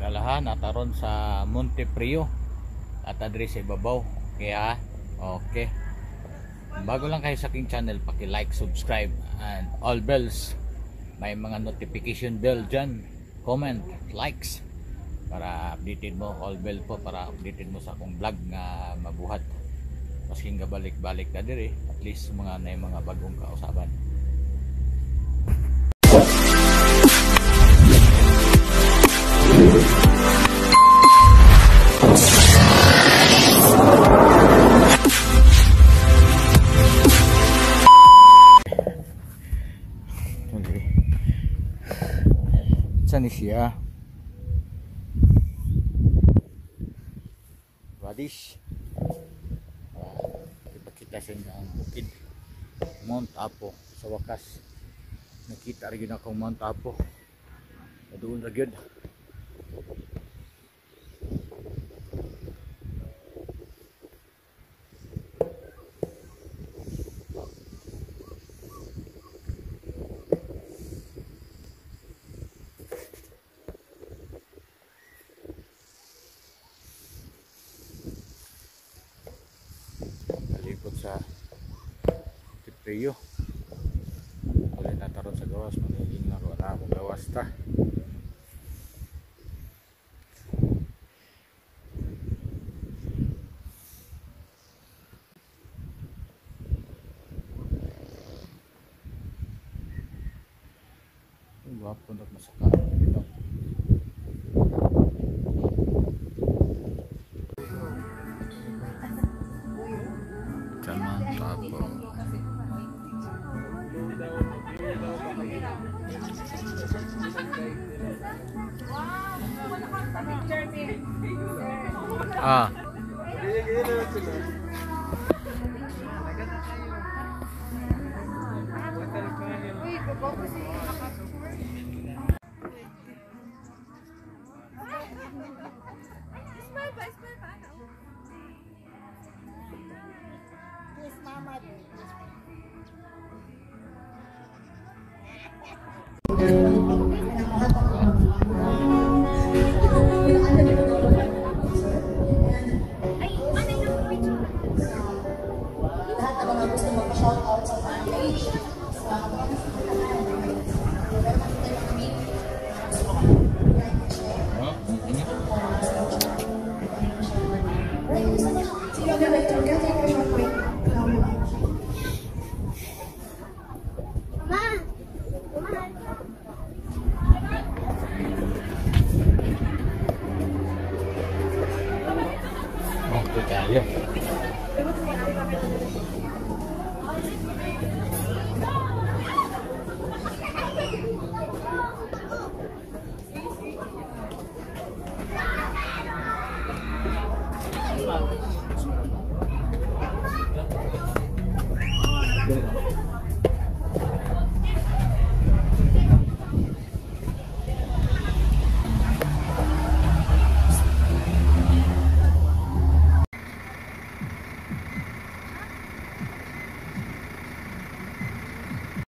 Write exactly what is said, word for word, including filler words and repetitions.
Kinalahan nataron sa Monteprio at address sa ibabaw. Kaya okay. Bago lang kayo sa aking channel, paki-like, subscribe and all bells. May mga notification bell dyan. Comment, likes para updated mo, all bell po para updated mo sa akong vlog nga mabuhat. Maski nga balik-balik ka diri, at least mga na mga bagong kausaban. Saan siya? Radish. Uh, ipakita sa inyo ang bukid Mount Apo. Sa wakas nakita rin akong Mount Apo. Doon ra gyud. Kalipot sa Monteprio. Wala nataron sa gawas, magiging laro na akong gawas ta. Wapo na masaka dito. Mount Apo. Ah. Kaya